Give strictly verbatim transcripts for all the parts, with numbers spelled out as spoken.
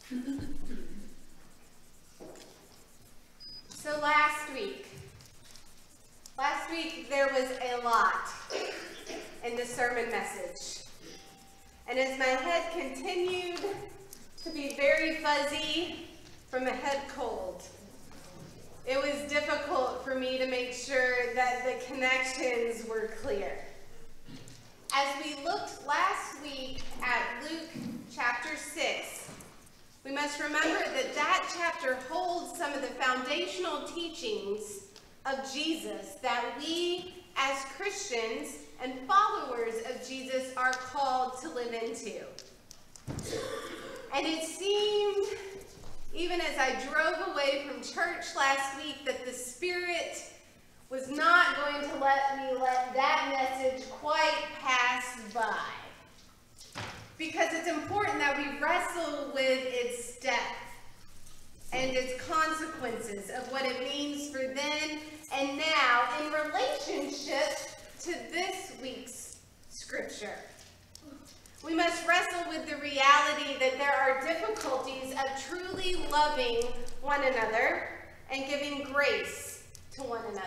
So last week, last week there was a lot in the sermon message. And as my head continued to be very fuzzy from a head cold, it was difficult for me to make sure that the connections were clear. As we looked last week at Luke chapter six, we must remember that that chapter holds some of the foundational teachings of Jesus that we as Christians and followers of Jesus are called to live into. And it seemed, even as I drove away from church last week, that the Spirit was not going to let me let that message quite pass by. Because it's important that we wrestle with its depth and its consequences of what it means for then and now in relationship to this week's scripture. We must wrestle with the reality that there are difficulties of truly loving one another and giving grace to one another.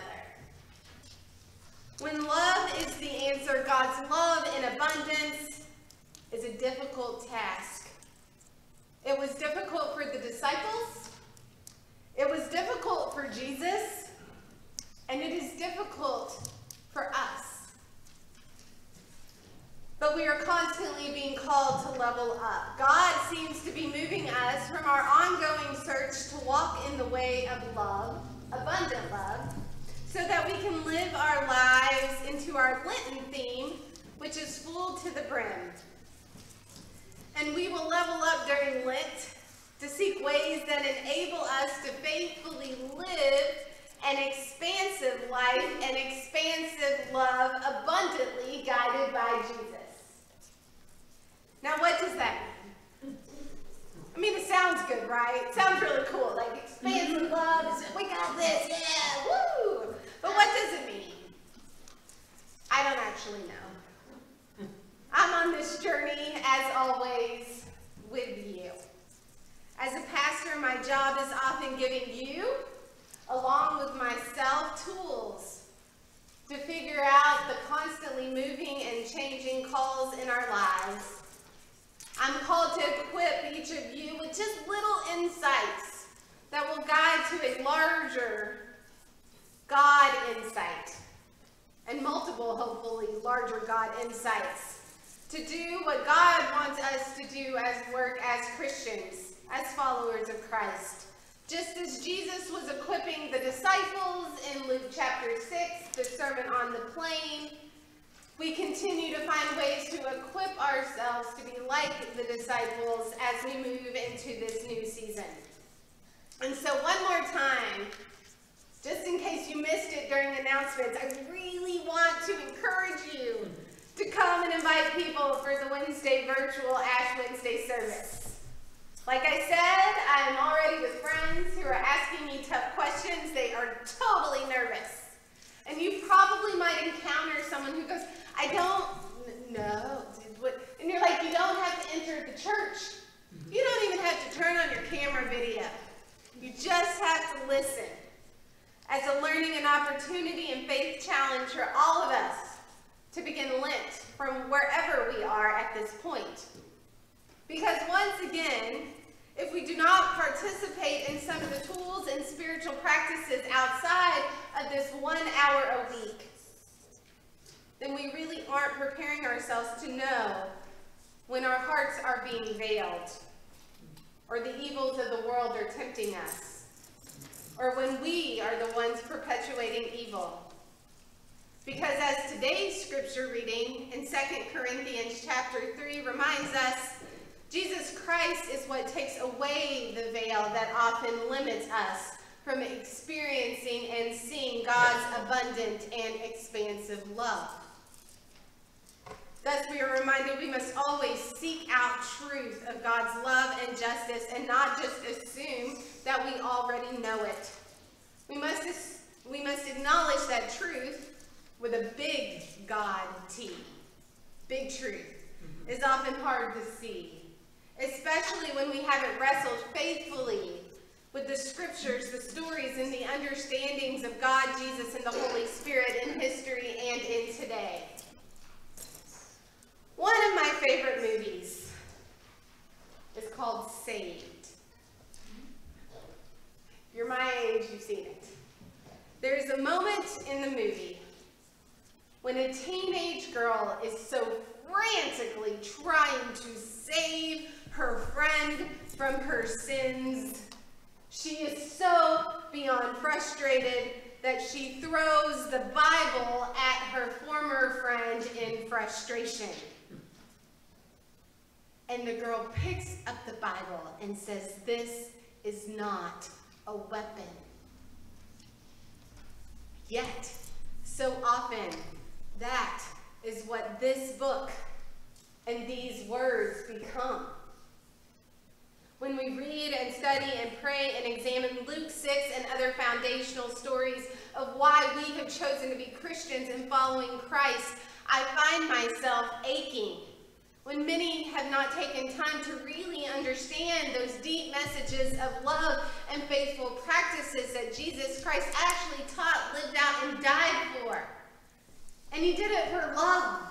When love is the answer, God's love in abundance is a difficult task. It was difficult for the disciples. It was difficult for Jesus. And it is difficult for us. But we are constantly being called to level up. God seems to be moving us from our ongoing search to walk in the way of love, abundant love, so that we can live our lives into our Lenten theme, which is full to the brim. And we will level up during Lent to seek ways that enable us to faithfully live an expansive life and expansive love abundantly guided by Jesus. Now, what does that mean? I mean, it sounds good, right? It sounds really cool. Like, expansive love, we got this, yeah, woo! But what does it mean? I don't actually know. I'm on this journey, as always, with you. As a pastor, my job is often giving you, along with myself, tools to figure out the constantly moving and changing calls in our lives. I'm called to equip each of you with just little insights that will guide to a larger God insight and multiple, hopefully, larger God insights to do what God wants us to do as work as Christians, as followers of Christ. Just as Jesus was equipping the disciples in Luke chapter six, the Sermon on the Plain, we continue to find ways to equip ourselves to be like the disciples as we move into this new season. And so one more time, just in case you missed it during announcements, I really want to encourage you to come and invite people for the Wednesday virtual Ash Wednesday service. Like I said, I'm already with friends who are asking me tough questions. They are totally nervous. And you probably might encounter someone who goes, I don't know. And you're like, you don't have to enter the church. You don't even have to turn on your camera video. You just have to listen. As a learning and opportunity and faith challenge for all of us to begin Lent from wherever we are at this point. Because once again, if we do not participate in some of the tools and spiritual practices outside of this one hour a week, then we really aren't preparing ourselves to know when our hearts are being veiled, or the evils of the world are tempting us, or when we are the ones perpetuating evil. Because as today's scripture reading in Second Corinthians chapter three reminds us, Jesus Christ is what takes away the veil that often limits us from experiencing and seeing God's abundant and expansive love. Thus, we are reminded we must always seek out truth of God's love and justice and not just assume that we already know it. We must, we must acknowledge that truth with a big God T. Big truth is often hard to see. especially when we haven't wrestled faithfully with the scriptures, the stories, and the understandings of God, Jesus, and the Holy Spirit in history and in today. One of my favorite movies is called Saved. If you're my age, you've seen it. There's a moment in the movie when a teenage girl is so frantically trying to save her friend from her sins. She is so beyond frustrated that she throws the Bible at her former friend in frustration. And the girl picks up the Bible and says, "This is not a weapon." Yet, so often, that is what this book and these words become. When we read and study and pray and examine Luke six and other foundational stories of why we have chosen to be Christians and following Christ, I find myself aching when many have not taken time to really understand those deep messages of love and faithful practices that Jesus Christ actually taught, lived out, and died for. And he did it for love.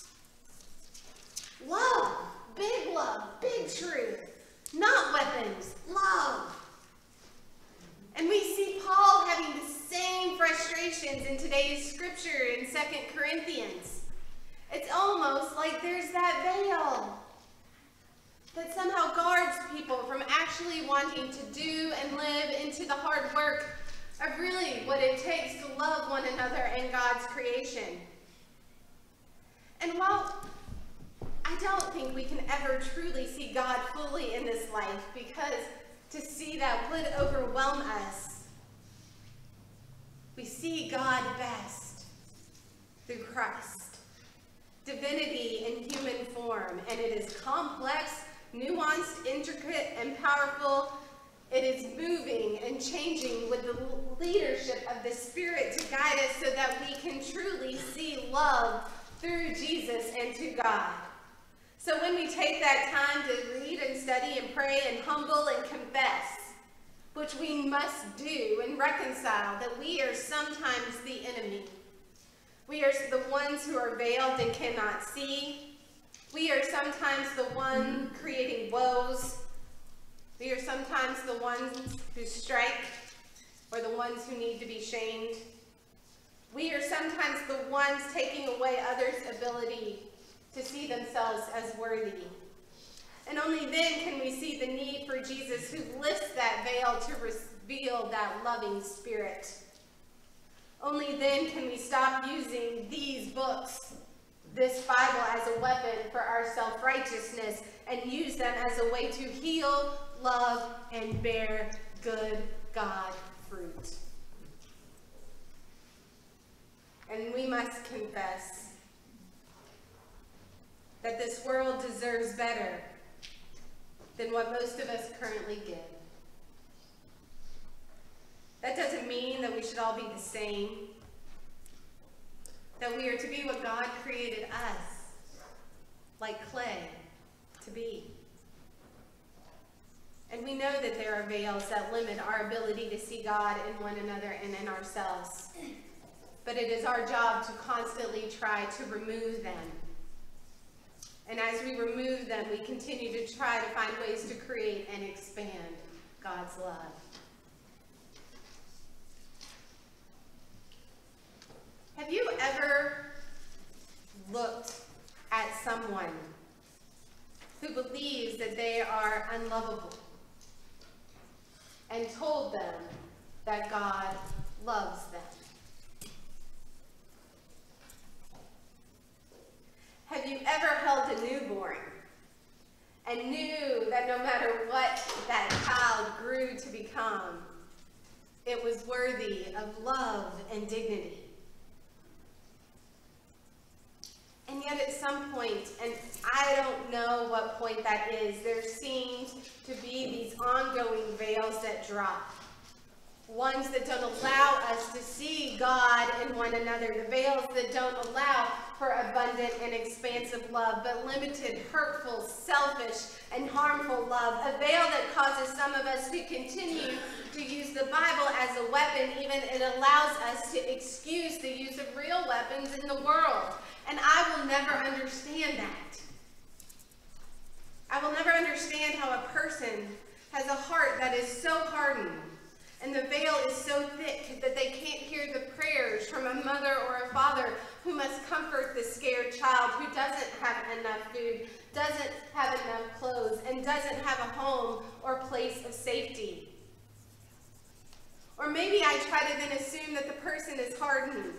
Love. Big love. Big truth. Not weapons. Love. And we see Paul having the same frustrations in today's scripture in Second Corinthians. It's almost like there's that veil that somehow guards people from actually wanting to do and live into the hard work of really what it takes to love one another and God's creation. And while I don't think we can ever truly see God fully in this life, because to see that would overwhelm us, we see God best through Christ. Divinity in human form, and it is complex, nuanced, intricate, and powerful. It is moving and changing with the leadership of the Spirit to guide us so that we can truly see love through Jesus and to God. So when we take that time to read and study and pray and humble and confess, which we must do and reconcile that we are sometimes the enemy. We are the ones who are veiled and cannot see. We are sometimes the one creating woes. We are sometimes the ones who strike or the ones who need to be shamed. We are sometimes the ones taking away others' ability to see themselves as worthy. And only then can we see the need for Jesus, who lifts that veil to reveal that loving Spirit. Only then can we stop using these books, this Bible, as a weapon for our self-righteousness and use them as a way to heal, love, and bear good God fruit. And we must confess that this world deserves better than what most of us currently give. That doesn't mean that we should all be the same, that we are to be what God created us, like clay, to be. And we know that there are veils that limit our ability to see God in one another and in ourselves. But it is our job to constantly try to remove them. And as we remove them, we continue to try to find ways to create and expand God's love. Have you ever looked at someone who believes that they are unlovable and told them that God loves them? Have you ever held a newborn and knew that no matter what that child grew to become, it was worthy of love and dignity? And yet at some point, and I don't know what point that is, there seems to be these ongoing veils that drop. ones that don't allow us to see God in one another, the veils that don't allow for abundant and expansive love, but limited, hurtful, selfish, and harmful love, a veil that causes some of us to continue to use the Bible as a weapon, even it allows us to excuse the use of real weapons in the world. And I will never understand that. I will never understand how a person has a heart that is so hardened and the veil is so thick that they can't hear the prayers from a mother or a father who must comfort the scared child who doesn't have enough food, doesn't have enough clothes, and doesn't have a home or place of safety. Or maybe I try to then assume that the person is hardened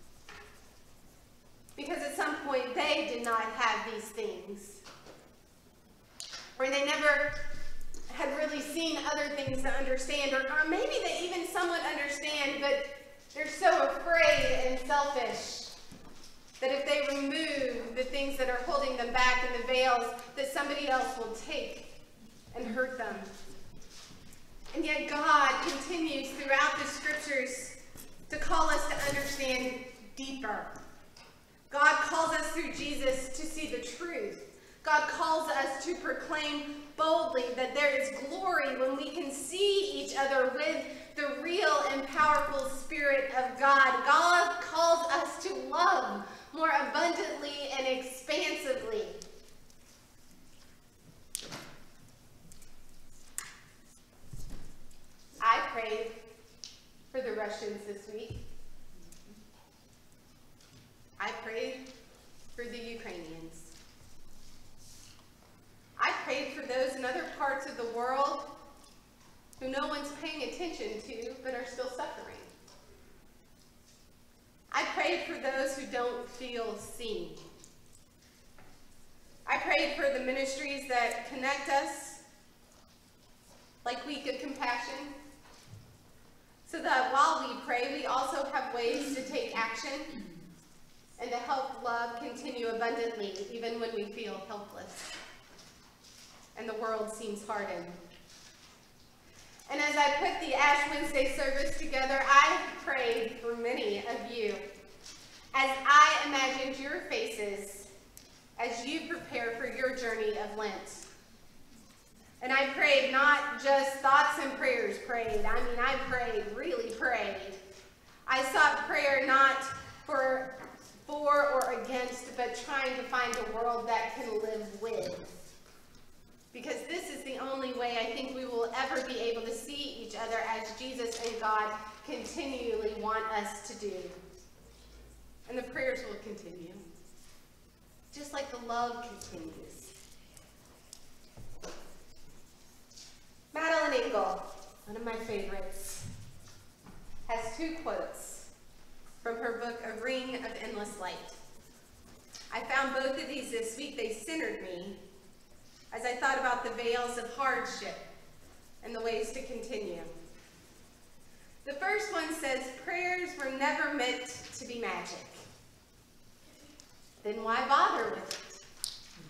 because at some point they did not have these things, or they never had really seen other things to understand, or, or maybe they even somewhat understand, but they're so afraid and selfish that if they remove the things that are holding them back and the veils, that somebody else will take and hurt them. And yet God continues throughout the scriptures to call us to understand deeper. God calls us through Jesus to see the truth. God calls us to proclaim boldly that there is glory when we can see each other with the real and powerful Spirit of God. God calls us to love more abundantly and expansively. I prayed for the Russians this week. I prayed for the Ukrainians. I prayed for those in other parts of the world who no one's paying attention to but are still suffering. I prayed for those who don't feel seen. I prayed for the ministries that connect us, like Week of Compassion, so that while we pray, we also have ways to take action and to help love continue abundantly, even when we feel helpless and the world seems hardened. And as I put the Ash Wednesday service together, I prayed for many of you as I imagined your faces as you prepare for your journey of Lent. And I prayed not just thoughts and prayers prayed. I mean, I prayed, really prayed. I sought prayer not for, for or against, but trying to find a world that can live with. Because this is the only way I think we will ever be able to see each other as Jesus and God continually want us to do. And the prayers will continue, just like the love continues. Madeline Engel, one of my favorites, has two quotes from her book, A Ring of Endless Light. I found both of these this week. They centered me as I thought about the veils of hardship and the ways to continue. The first one says, prayers were never meant to be magic. Then why bother with it?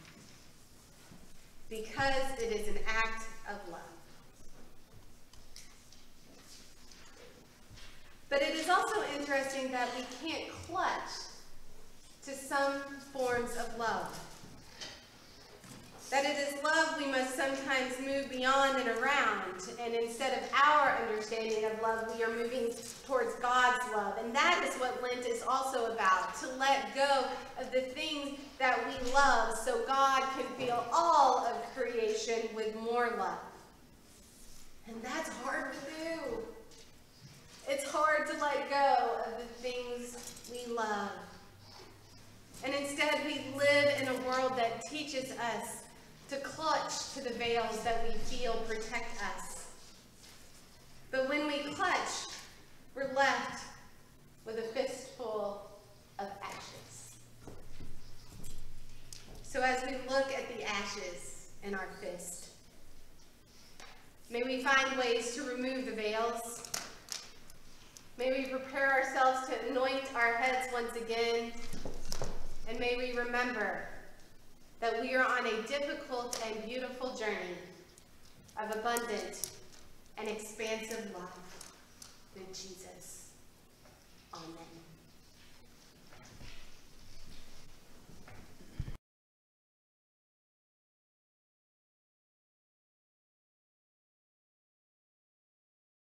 Because it is an act of love. But it is also interesting that we can't clutch to some forms of love. That it is love we must sometimes move beyond and around, and instead of our understanding of love, we are moving towards God's love. And that is what Lent is also about, to let go of the things that we love so God can fill all of creation with more love. And that's hard to do. It's hard to let go of the things we love. And instead, we live in a world that teaches us to clutch to the veils that we feel protect us. But when we clutch, we're left with a fistful of ashes. So as we look at the ashes in our fist, may we find ways to remove the veils. May we prepare ourselves to anoint our heads once again. And may we remember that we are on a difficult and beautiful journey of abundant and expansive love. than Jesus. Amen.